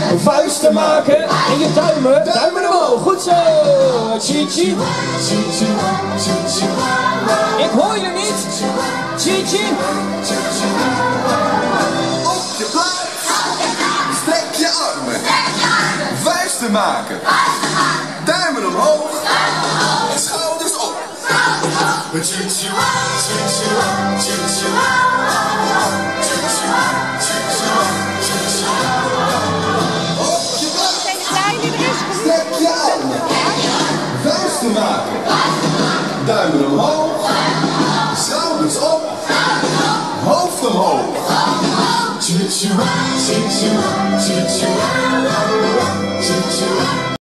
Vuisten maken en je duimen omhoog. Goed zo. Chichi. Ik hoor je niet. Chichi. Op je plaats. Strek je armen. Vuisten maken. Duimen omhoog. Schouders op. Chichi. Strek je armen. Vuisten maken. Duimen omhoog. Schouders op. Hoofd omhoog.